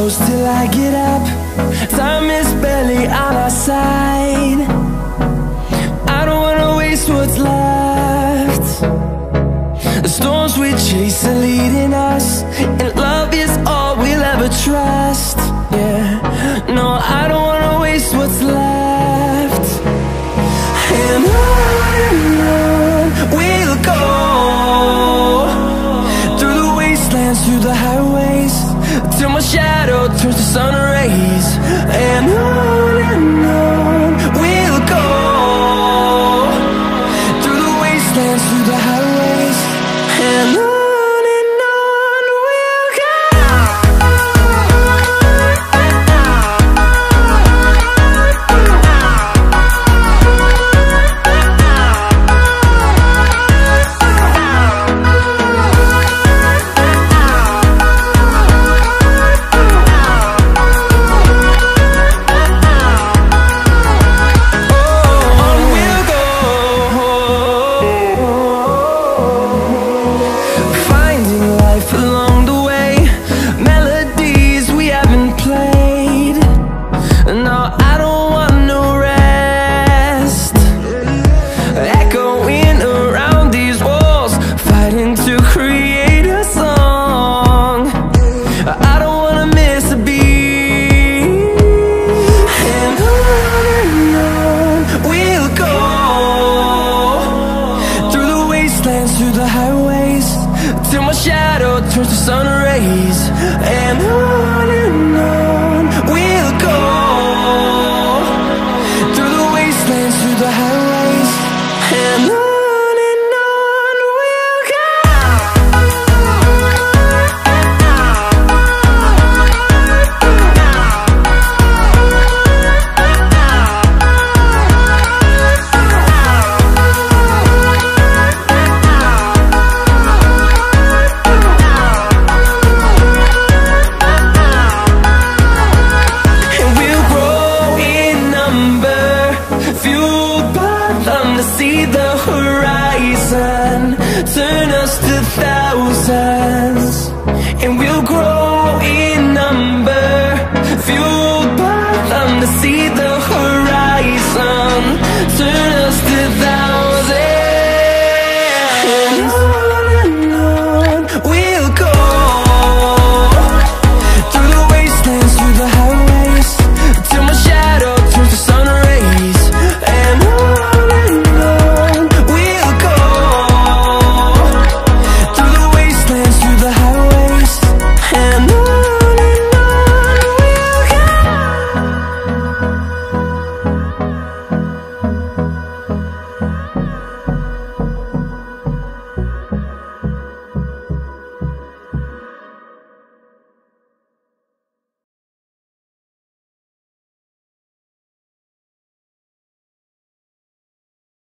close till I get up. Time is barely on our side. I don't wanna waste what's left. The storms we chase are leading us, and love is all we'll ever trust. Yeah, no, I don't wanna waste what's left. And on we'll go, through the wastelands, through the highways, till my shadow turns to sun rays. And on we'll go, through the wastelands, through the highways, and on we'll go. Through the highways, till my shadow turns to sun rays. And on we'll go, through the wastelands, through the highways, and on we'll go. See the horizon turn us to thousands, and we'll grow in number, fueled by them to see the